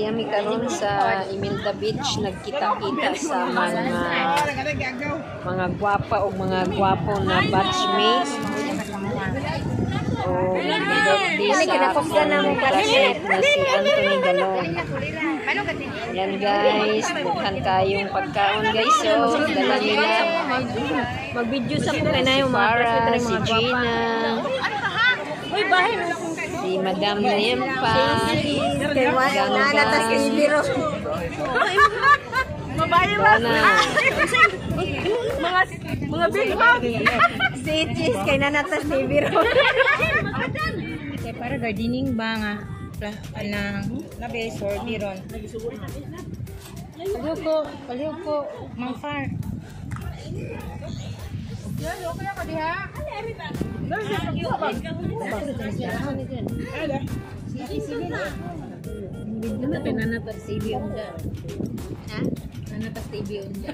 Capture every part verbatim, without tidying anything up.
Nayami karon sa Imelda Beach, nagkita-kita sa mga mga gwapa o mga gwapo na batchmate. O birthday sa akong classmate na si Anthony Galong. Yan guys, bukhan kayong pagkaon guys. So, dala nila. Mag-video sa kung na yung mga Farah, si Gina, uy, bahay mo. si Madam Lempa, Kay wala na tas kay biro. Mabayan mo. Donna. Mga mga bihag. Si Cheese kay nanatas ni biro. Kaya para gardening ba nga anang labi or biron. Paliw ko, paliw ko, Mang Far. Nanatas T V unja. Ha? Nanatas T V unja.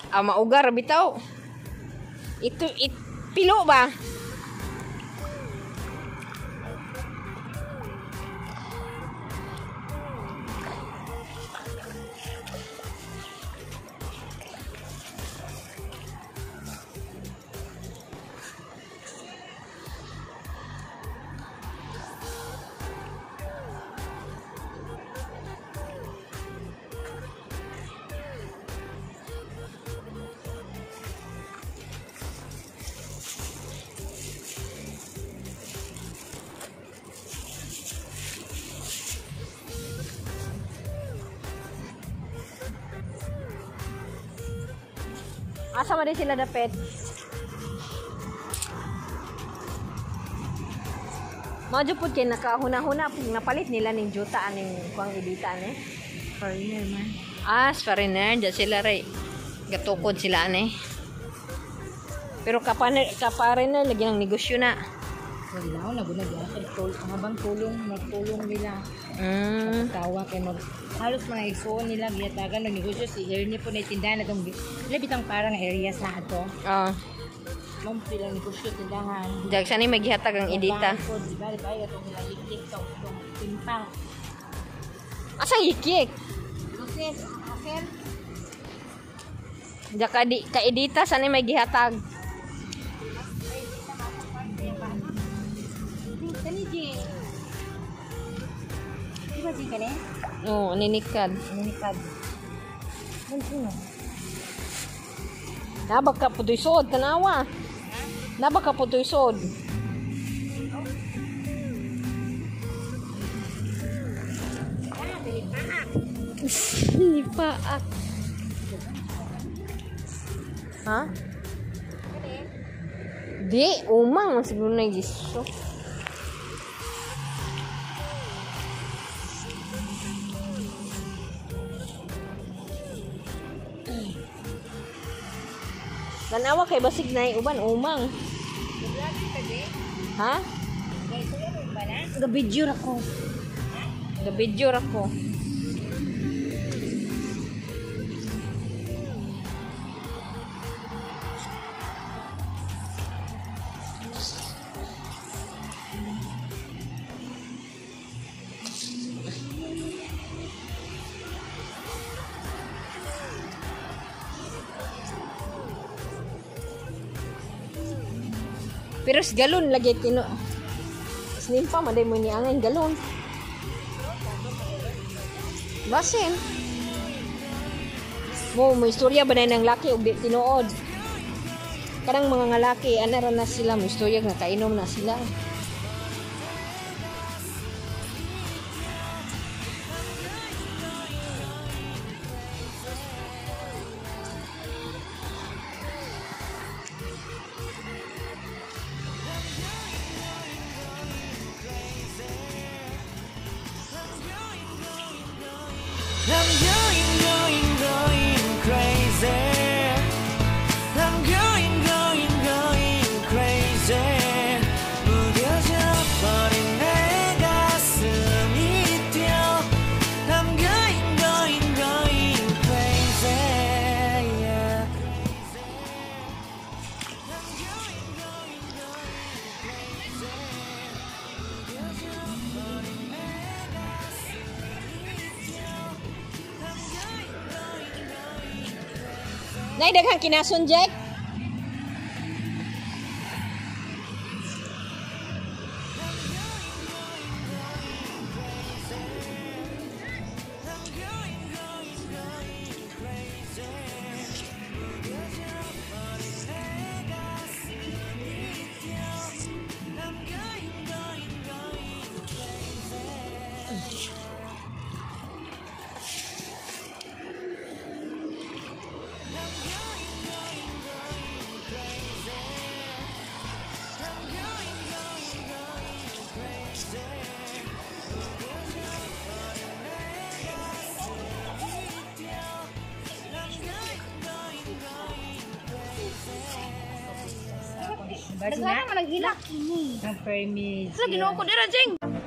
Ah, maugar bitaw. Ito it pilo ba? Asa man din sila dapit? Mao pud kay nakahuna-huna pug napalit nila ning juta aning kuang edita ni. Foreigner man. Ah, foreigner da sila ray. Gatukod sila ani. Pero kapaner kaparener lagi ng negosyo na. Wala na guna diya kay tul habang tulong magtulong nila. Mm. Tawa kay mag halos mga igsoon nila giyatagan ng negosyo si Ernie po na tindahan atong labitang parang areas na ato. Ah. Mom pila negosyo tindahan. Jag sa ni maghihatag ang edita. Ko di ba di ba atong nilahikik tong tong timpang. Asa ikik? Kasi akin Ja ka di ka edita sa ni maghihatag. kani di. Di ba di kani? Oh, ninikad. Ninikad. Ano? Nabag ka putoy sod, tanawa. Nabag ka putoy sod. Nipaak. Ha? Di, umang siguro na giso. Tanawa kay basig na uban umang. Ha? Gabidyo ako. Gabidyo ako. Pero galon lagi tino. Snimpa maday mo ni angin galon. Basin. Mo mo istorya ba na ng laki ug di tinuod. Kadang mga nga laki ana ra na sila mo istorya nga kainom na sila. I'm going, going, going crazy. I'm going, going, going crazy. 무뎌져 버린 내 가슴이 뛰어. I'm going, going, going crazy. Yeah. I'm going, going, going crazy. 무뎌져 버린 내 Nay daghang kinason Jack. Nagana man ang hilak. Ang permis. Sa ginoo ko dira Jing.